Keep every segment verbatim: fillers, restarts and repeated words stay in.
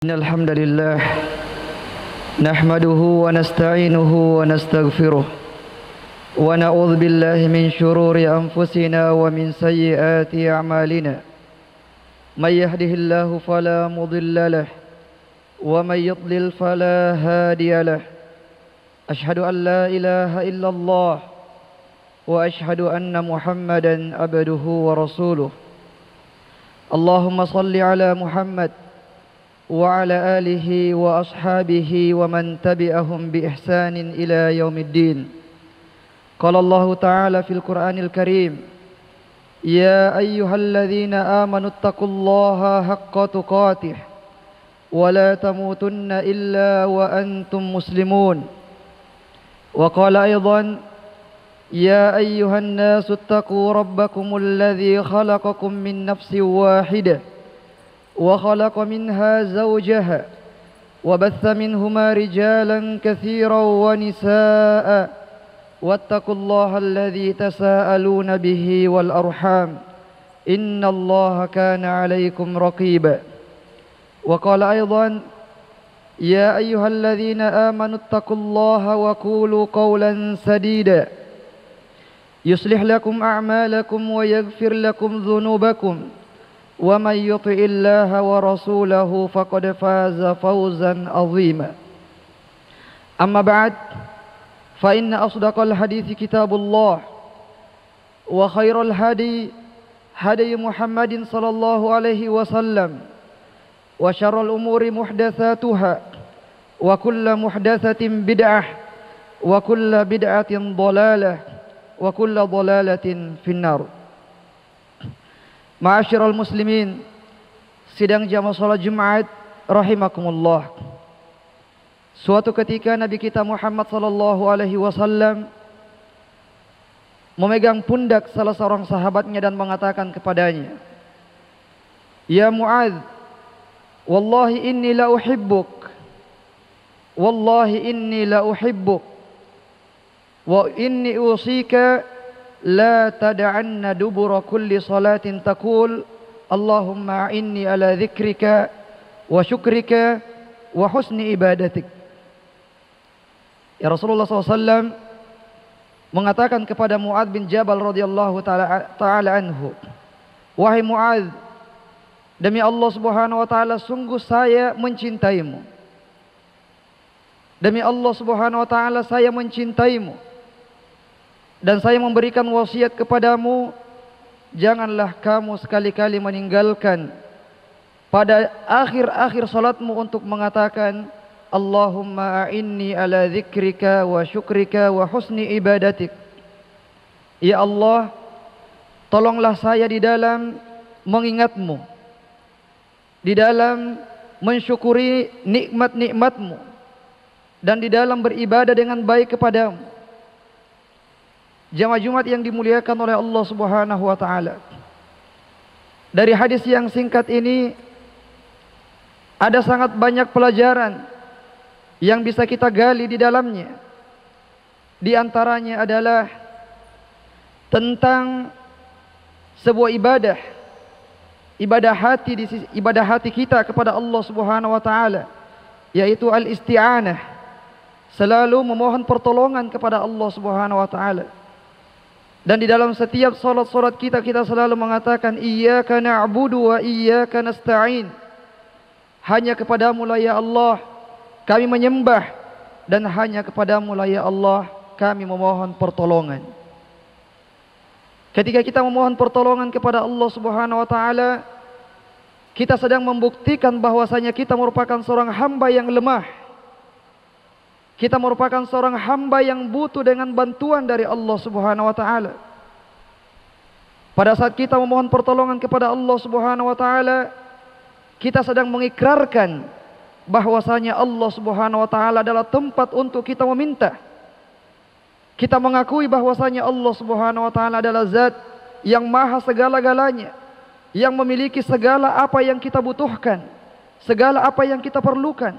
إن الحمد لله نحمده ونستعينه ونستغفره ونعوذ بالله من شرور أنفسنا ومن سيئات أعمالنا من يهده الله فلا مضل له ومن يضلل فلا هادي له أشهد أن لا إله إلا الله وأشهد أن محمدا عبده ورسوله اللهم صل على محمد وعلى آله وأصحابه ومن تبعهم بإحسان إلى يوم الدين. قال الله تعالى في القرآن الكريم يا أيها الذين آمنوا اتقوا الله حق تقاته ولا تموتن إلا وأنتم مسلمون. وقال أيضا يا أيها الناس اتقوا ربكم الذي خلقكم من نفس واحدة وخلق منها زوجها وبث منهما رجالا كثيرا ونساء واتقوا الله الذي تساءلون به والأرحام إن الله كان عليكم رقيبا. وقال أيضا يا أيها الذين آمنوا اتقوا الله وقولوا قولا سديدا يصلح لكم أعمالكم ويغفر لكم ذنوبكم ومن يطع الله ورسوله فقد فاز فوزا عظيما. أما بعد فإن أصدق الحديث كتاب الله وخير الهدي هدي محمد صلى الله عليه وسلم وشر الأمور محدثاتها وكل محدثة بدعة وكل بدعة ضلالة وكل ضلالة في النار. Ma'asyiral muslimin, sidang jamaah salat Jumat rahimakumullah. Suatu ketika Nabi kita Muhammad sallallahu alaihi wasallam memegang pundak salah seorang sahabatnya dan mengatakan kepadanya, "Ya Mu'adz, wallahi inni la uhibbuk. Wallahi inni la uhibbuk. Wa inni usika لا تدعن دبر كل صلاة تقول اللهم أعني على ذكرك وشكرك وحسن عبادتك." Ya Rasulullah shallallahu alaihi wasallam mengatakan kepada Mu'adz bin Jabal radhiyallahu ta'ala anhu, "Wahai Mu'adz, demi Allah subhanahu wa ta'ala sungguh saya mencintaimu. Demi Allah subhanahu wa ta'ala saya mencintaimu. Dan saya memberikan wasiat kepadamu, janganlah kamu sekali-kali meninggalkan pada akhir-akhir salatmu untuk mengatakan Allahumma a'inni ala dzikrika wa syukrika wa husni ibadatik. Ya Allah, tolonglah saya di dalam mengingatmu, di dalam mensyukuri nikmat-nikmatmu, dan di dalam beribadah dengan baik kepadamu." Jamaah Jumat yang dimuliakan oleh Allah Subhanahu wa taala. Dari hadis yang singkat ini ada sangat banyak pelajaran yang bisa kita gali di dalamnya. Di antaranya adalah tentang sebuah ibadah, ibadah hati di sisi, ibadah hati kita kepada Allah Subhanahu wa taala, yaitu al-isti'anah, selalu memohon pertolongan kepada Allah Subhanahu wa taala. Dan di dalam setiap salat-salat kita, kita selalu mengatakan iyyaka na'budu wa iyyaka nasta'in. Hanya kepadamu lah ya Allah kami menyembah, dan hanya kepadamu lah ya Allah kami memohon pertolongan. Ketika kita memohon pertolongan kepada Allah Subhanahu wa taala, kita sedang membuktikan bahwasanya kita merupakan seorang hamba yang lemah. Kita merupakan seorang hamba yang butuh dengan bantuan dari Allah Subhanahu wa taala. Pada saat kita memohon pertolongan kepada Allah Subhanahu wa taala, kita sedang mengikrarkan bahwasanya Allah Subhanahu wa taala adalah tempat untuk kita meminta. Kita mengakui bahwasanya Allah Subhanahu wa taala adalah zat yang maha segala-galanya, yang memiliki segala apa yang kita butuhkan, segala apa yang kita perlukan.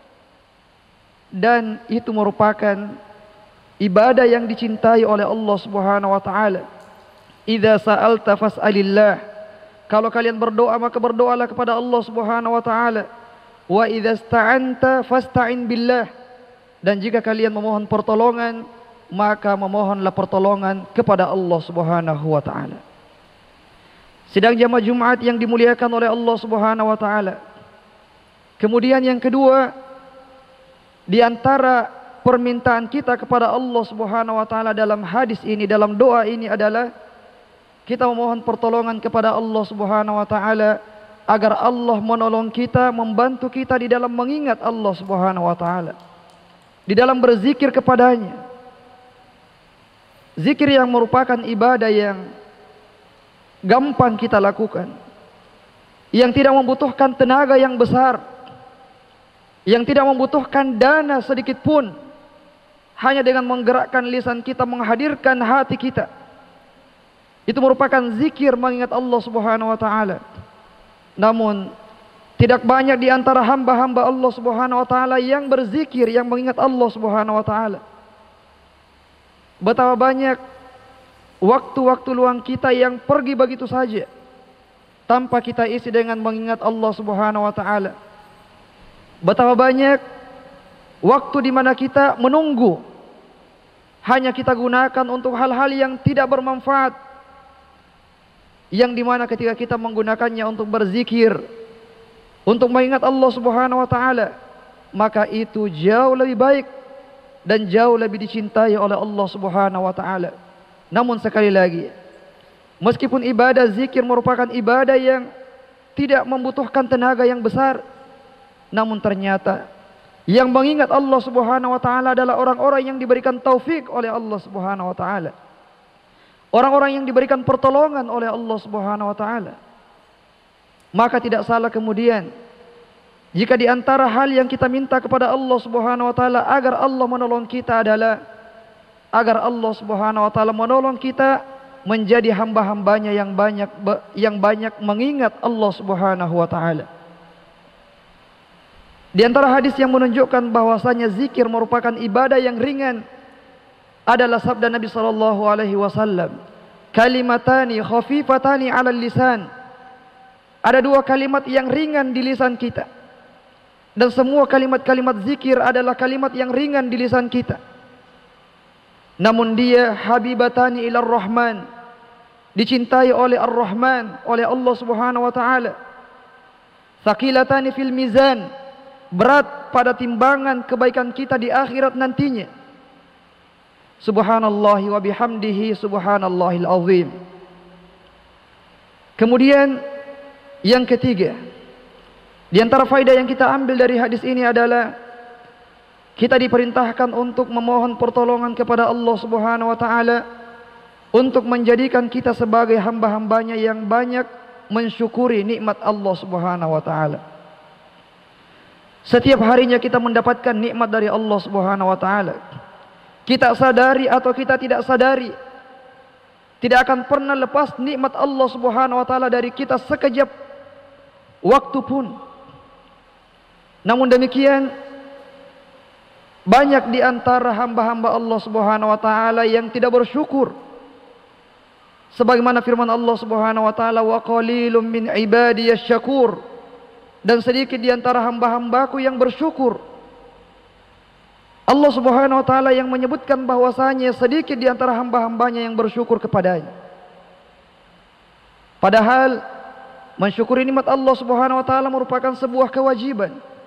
Dan itu merupakan ibadah yang dicintai oleh Allah Subhanahu wa taala. Idza sa'alta fas'alillah. Kalau kalian berdoa maka berdoalah kepada Allah Subhanahu wa taala. Wa idza sta'anta fasta'in billah. Dan jika kalian memohon pertolongan, maka memohonlah pertolongan kepada Allah Subhanahu wa taala. Sidang jamaah Jumat yang dimuliakan oleh Allah Subhanahu wa taala. Kemudian yang kedua, di antara permintaan kita kepada Allah Subhanahu wa taala dalam hadis ini, dalam doa ini adalah kita memohon pertolongan kepada Allah Subhanahu wa taala agar Allah menolong kita, membantu kita di dalam mengingat Allah Subhanahu wa taala, di dalam berzikir kepadanya. Zikir yang merupakan ibadah yang gampang kita lakukan, yang tidak membutuhkan tenaga yang besar, yang tidak membutuhkan dana sedikit pun, hanya dengan menggerakkan lisan kita, menghadirkan hati kita. Itu merupakan zikir mengingat Allah Subhanahu wa taala. Namun tidak banyak di antara hamba-hamba Allah Subhanahu wa taala yang berzikir, yang mengingat Allah Subhanahu wa taala. Betapa banyak waktu-waktu luang kita yang pergi begitu saja tanpa kita isi dengan mengingat Allah Subhanahu wa taala. Betapa banyak waktu di mana kita menunggu hanya kita gunakan untuk hal-hal yang tidak bermanfaat, yang dimana ketika kita menggunakannya untuk berzikir, untuk mengingat Allah Subhanahu wa taala, maka itu jauh lebih baik dan jauh lebih dicintai oleh Allah Subhanahu wa taala. Namun sekali lagi, meskipun ibadah zikir merupakan ibadah yang tidak membutuhkan tenaga yang besar, namun ternyata yang mengingat Allah Subhanahu wa taala adalah orang-orang yang diberikan taufik oleh Allah Subhanahu wa taala. Orang-orang yang diberikan pertolongan oleh Allah Subhanahu wa taala. Maka tidak salah kemudian jika di antara hal yang kita minta kepada Allah Subhanahu wa taala agar Allah menolong kita adalah agar Allah Subhanahu wa taala menolong kita menjadi hamba-hambanya yang banyak yang banyak mengingat Allah Subhanahu wa taala. Di antara hadis yang menunjukkan bahwasanya zikir merupakan ibadah yang ringan adalah sabda Nabi sallallahu alaihi wasallam, kalimatani khafifatani 'alal lisan. Ada dua kalimat yang ringan di lisan kita, dan semua kalimat-kalimat zikir adalah kalimat yang ringan di lisan kita. Namun dia habibatani ilar rahman, dicintai oleh ar-Rahman, oleh Allah Subhanahu wa taala. Thaqilatani fil mizan, berat pada timbangan kebaikan kita di akhirat nantinya. Subhanallahi wa bihamdihi subhanallahil azim. Kemudian yang ketiga, di antara faedah yang kita ambil dari hadis ini adalah kita diperintahkan untuk memohon pertolongan kepada Allah Subhanahu wa taala untuk menjadikan kita sebagai hamba-hambanya yang banyak mensyukuri nikmat Allah Subhanahu wa taala. Setiap harinya kita mendapatkan nikmat dari Allah Subhanahu wa taala. Kita sadari atau kita tidak sadari, tidak akan pernah lepas nikmat Allah Subhanahu wa taala dari kita sekejap waktu pun. Namun demikian, banyak di antara hamba-hamba Allah Subhanahu wa taala yang tidak bersyukur. Sebagaimana firman Allah Subhanahu wa taala, wa qalilum min ibadiyasy syakur. Dan sedikit di antara hamba-hambaku yang bersyukur. Allah Subhanahu wa taala yang menyebutkan bahwasanya sedikit di antara hamba-hambanya yang bersyukur kepadanya. Padahal mensyukuri nikmat Allah Subhanahu wa taala merupakan sebuah kewajiban.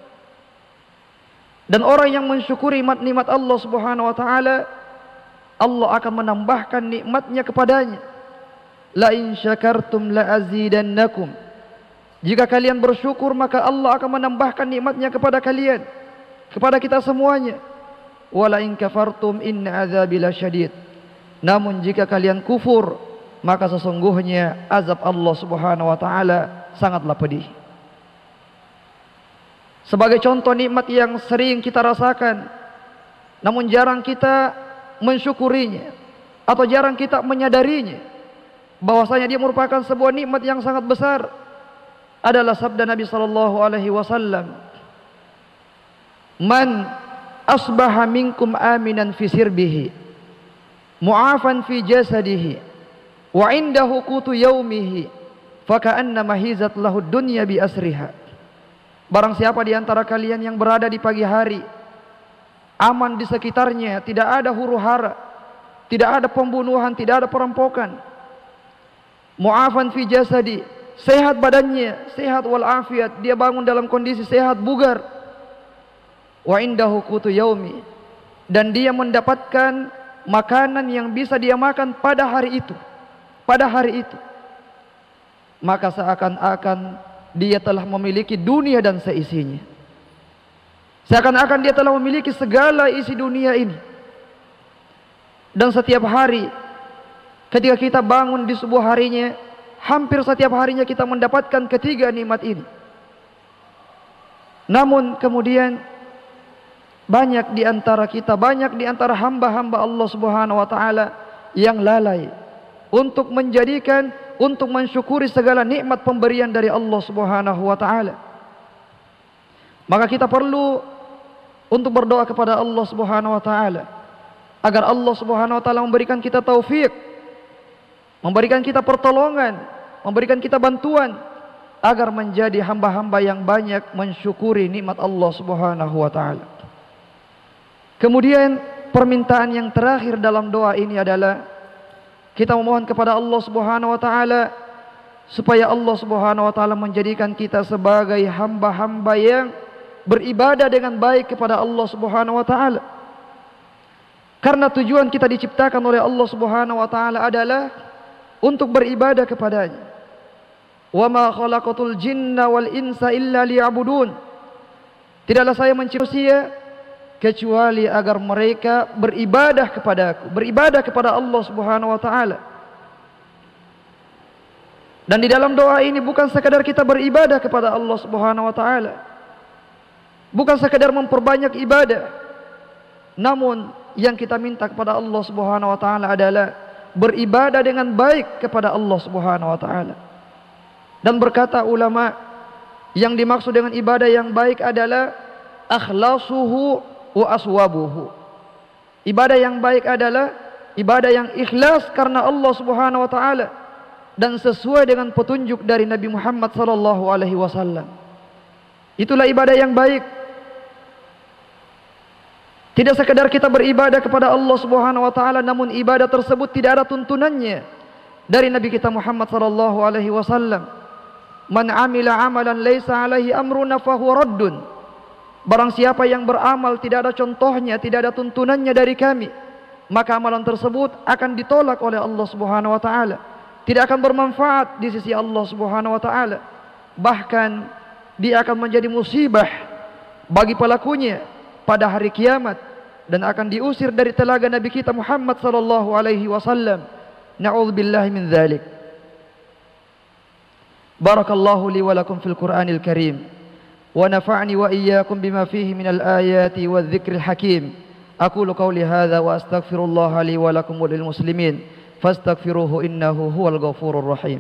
Dan orang yang mensyukuri nikmat Allah Subhanahu wa taala, Allah akan menambahkan nikmatnya kepadanya. La in syakartum la azidannakum. Jika kalian bersyukur, maka Allah akan menambahkan nikmatnya kepada kalian, kepada kita semuanya. Wala in kafartum inna azabi lasyadid. Namun jika kalian kufur, maka sesungguhnya azab Allah Subhanahu wa taala sangatlah pedih. Sebagai contoh nikmat yang sering kita rasakan, namun jarang kita mensyukurinya atau jarang kita menyadarinya, bahwasanya dia merupakan sebuah nikmat yang sangat besar, adalah sabda Nabi sallallahu alaihi wasallam, "Man asbaha minkum aminan fi sirbihi, mu'afan fi jasadihi, wa indahu qutu yaumihi, fa ka'anna mahizat lahu dunya bi asriha." Barang siapa di antara kalian yang berada di pagi hari, aman di sekitarnya, tidak ada huru-hara, tidak ada pembunuhan, tidak ada perampokan, mu'afan fi jasadi, sehat badannya, sehat walafiat, dia bangun dalam kondisi sehat, bugar, wa indahu qutu yaumi, dan dia mendapatkan makanan yang bisa dia makan pada hari itu, pada hari itu, maka seakan-akan dia telah memiliki dunia dan seisinya. Seakan-akan dia telah memiliki segala isi dunia ini. Dan setiap hari ketika kita bangun di sebuah harinya, hampir setiap harinya kita mendapatkan ketiga nikmat ini. Namun kemudian banyak di antara kita, banyak di antara hamba-hamba Allah Subhanahu wa taala yang lalai untuk menjadikan, untuk mensyukuri segala nikmat pemberian dari Allah Subhanahu wa taala. Maka kita perlu untuk berdoa kepada Allah Subhanahu wa taala agar Allah Subhanahu wa taala memberikan kita taufik, memberikan kita pertolongan, memberikan kita bantuan agar menjadi hamba-hamba yang banyak mensyukuri nikmat Allah Subhanahu wa taala. Kemudian permintaan yang terakhir dalam doa ini adalah kita memohon kepada Allah Subhanahu wa taala supaya Allah Subhanahu wa taala menjadikan kita sebagai hamba-hamba yang beribadah dengan baik kepada Allah Subhanahu wa taala. Karena tujuan kita diciptakan oleh Allah Subhanahu wa taala adalah untuk beribadah kepadanya. Wa ma khalaqatul jinna wal insa illa liya'budun. Tidaklah saya menciptakan manusia kecuali agar mereka beribadah kepadaku, beribadah kepada Allah Subhanahu wa taala. Dan di dalam doa ini bukan sekadar kita beribadah kepada Allah Subhanahu wa taala, bukan sekadar memperbanyak ibadah, namun yang kita minta kepada Allah Subhanahu wa taala adalah beribadah dengan baik kepada Allah Subhanahu wa taala. Dan berkata ulama, yang dimaksud dengan ibadah yang baik adalah akhlasuhu wa aswabuhu. Ibadah yang baik adalah ibadah yang ikhlas karena Allah Subhanahu wa taala dan sesuai dengan petunjuk dari Nabi Muhammad sallallahu alaihi wasallam. Itulah ibadah yang baik. Tidak sekedar kita beribadah kepada Allah Subhanahu wa taala namun ibadah tersebut tidak ada tuntunannya dari Nabi kita Muhammad sallallahu alaihi wasallam. Man amila amalan laisa alaihi amruna fahuwa raddun. Barang siapa yang beramal tidak ada contohnya, tidak ada tuntunannya dari kami, maka amalan tersebut akan ditolak oleh Allah Subhanahu wa taala. Tidak akan bermanfaat di sisi Allah Subhanahu wa taala. Bahkan dia akan menjadi musibah bagi pelakunya pada hari kiamat dan akan diusir dari telaga Nabi kita Muhammad sallallahu alaihi wasallam. Na'udzubillahi min dzalik. Barakallahu li wa lakum fil Qur'anil Karim. ونفعني وإياكم بما فيه من الآيات والذكر الحكيم. أقول قولي هذا وأستغفر الله لي ولكم وللمسلمين فاستغفروه إنه هو الغفور الرحيم.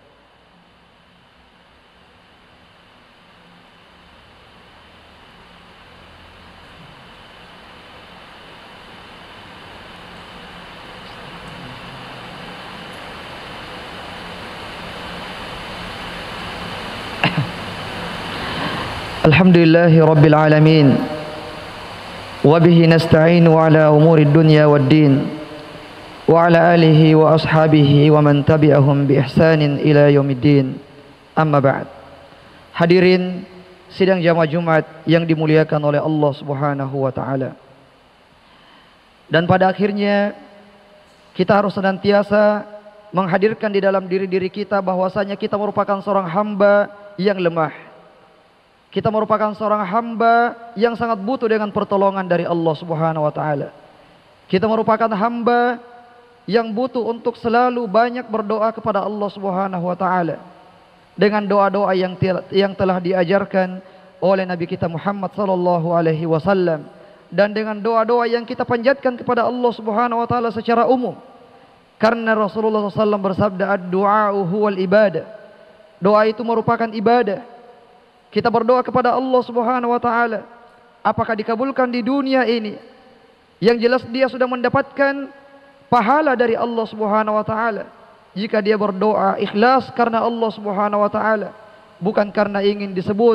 Alhamdulillahi Rabbil Alamin. Wabihi nasta'inu ala umuri dunya wad din. Wa ala alihi wa ashabihi wa man tabi'ahum bi ihsanin ila yaumiddin. Amma ba'd. Hadirin sidang jamaah Jumat yang dimuliakan oleh Allah Subhanahu wa taala. Dan pada akhirnya kita harus senantiasa menghadirkan di dalam diri-diri kita bahwasanya kita merupakan seorang hamba yang lemah. Kita merupakan seorang hamba yang sangat butuh dengan pertolongan dari Allah Subhanahu wa taala. Kita merupakan hamba yang butuh untuk selalu banyak berdoa kepada Allah Subhanahu wa taala dengan doa-doa yang yang telah diajarkan oleh Nabi kita Muhammad sallallahu alaihi wasallam dan dengan doa-doa yang kita panjatkan kepada Allah Subhanahu wa taala secara umum. Karena Rasulullah sallallahu alaihi wasallam bersabda, "Ad-du'a'u huwal ibadah." Doa itu merupakan ibadah. Kita berdoa kepada Allah Subhanahu wa taala, apakah dikabulkan di dunia ini? Yang jelas dia sudah mendapatkan pahala dari Allah Subhanahu wa taala jika dia berdoa ikhlas karena Allah Subhanahu wa taala, bukan karena ingin disebut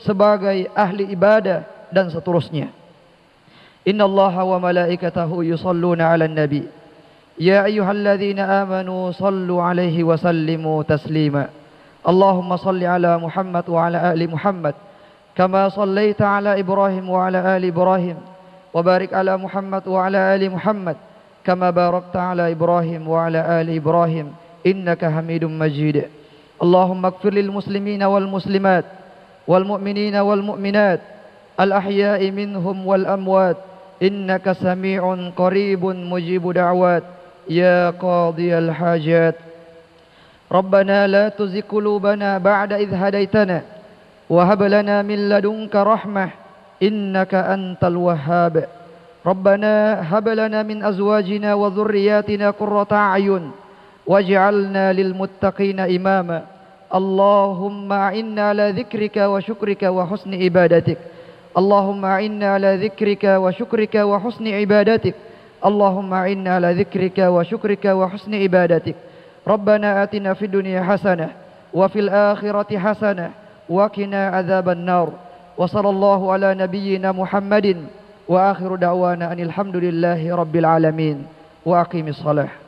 sebagai ahli ibadah dan seterusnya. Innallaha wa malaikatahu yusalluna 'alan nabi. Ya ayyuhalladzina amanu sallu 'alaihi wa sallimu taslima. Allahumma salli 'ala Muhammad wa 'ala ali Muhammad kama sallaita 'ala Ibrahim wa 'ala ali Ibrahim wa barik 'ala Muhammad wa 'ala ali Muhammad kama barakta 'ala Ibrahim wa 'ala ali Ibrahim innaka Hamidum Majid. Allahumma ighfir lil muslimina wal muslimat wal mu'minina wal mu'minat al ahya'i minhum wal amwat innaka sami'un qaribun mujibu da'wat ya qadiyal hajat. ربنا لا تزغ قلوبنا بعد إذ هديتنا وهب لنا من لدنك رحمة إنك أنت الوهاب. ربنا هب لنا من أزواجنا وذرياتنا قرة أعين واجعلنا للمتقين إماما. اللهم أعنا على ذكرك وشكرك وحسن عبادتك. اللهم أعنا على ذكرك وشكرك وحسن عبادتك. اللهم أعنا على ذكرك وشكرك وحسن عبادتك. ربنا آتنا في الدنيا حسنة وفي الآخرة حسنة وقنا عذاب النار. وصلى الله على نبينا محمد وآخر دعوانا أن الحمد لله رب العالمين وأقيم الصلاة.